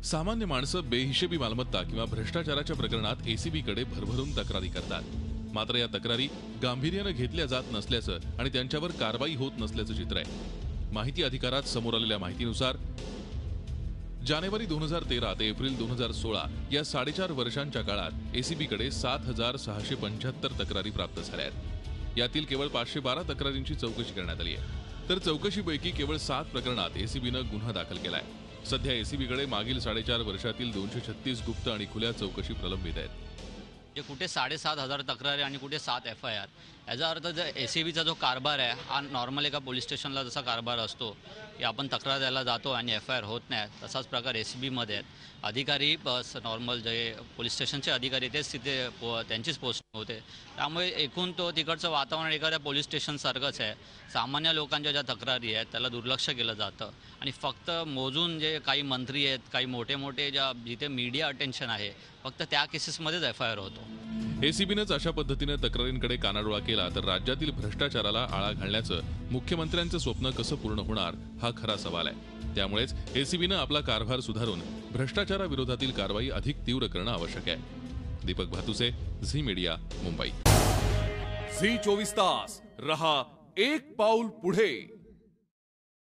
सामान्य माणसं बेहिशेबी मालमत्ता किंवा भ्रष्टाचाराच्या प्रकरणात एसीबी कडे भरभरून तक्रारी करतात। मात्र या तक्रारी गांभीर्याने घेतल्या जात नसल्याचं आणि त्यांच्यावर कारवाई होत नसल्याचं चित्र आहे। माहिती अधिकारात समोर आलेल्या माहितीनुसार जानेवारी 2013 ते एप्रिल 2016 या 4.5 वर्षांच्या काळात एसीबी कडे 7,675 तक्रारी प्राप्त झाल्या आहेत। यातील केवळ 512 तक्रारींची चौकशी करण्यात आली आहे, तर चौकशीपैकी केवळ 7 प्रकरणात एसीबीनं गुन्हा दाखल केलाय। सध्या एसीबीकडे मागील 4.5 वर्षातील 236 गुप्त आणि खुल्या चौकशी प्रलंबित आहेत। कुठे 7,500 तक्रारी आणि कुठे 7 FIR। याचा अर्थ जर एसीबीचा जो कारभार आहे हा नॉर्मल एका पोलीस स्टेशनला जसा कारभार असतो की आपण तक्रार द्यायला जातो आणि FIR होत नाही, तसाच प्रकार एसीबीमध्ये आहेत। अधिकारी बस नॉर्मल जे पोलीस स्टेशनचे अधिकारी तेच तिथे त्यांचीच पोस्टिंग होते, त्यामुळे एकूण तो तिकडचं वातावरण एखाद्या पोलीस स्टेशनसारखंच आहे। सामान्य लोकांच्या ज्या तक्रारी आहेत त्याला दुर्लक्ष केलं जातं आणि फक्त मोजून जे काही मंत्री आहेत, काही मोठे मोठे ज्या जिथे मीडिया अटेन्शन आहे फक्त त्या केसेसमध्येच FIR होतो। एसीबीनंच अशा पद्धतीने तक्रारींकडे कानाडोळा केला तर राज्यातील भ्रष्टाचाराला आळा घालण्याचं मुख्यमंत्र्यांचं स्वप्न कसं पूर्ण होणार हा खरा सवाल आहे। त्यामुळेच एसीबीनं आपला कारभार सुधारून भ्रष्टाचाराविरोधातील कारवाई अधिक तीव्र करणं आवश्यक आहे। दीपक भातुसे, झी मीडिया, मुंबई। झी 24 तास रहा एक पाऊल पुढे।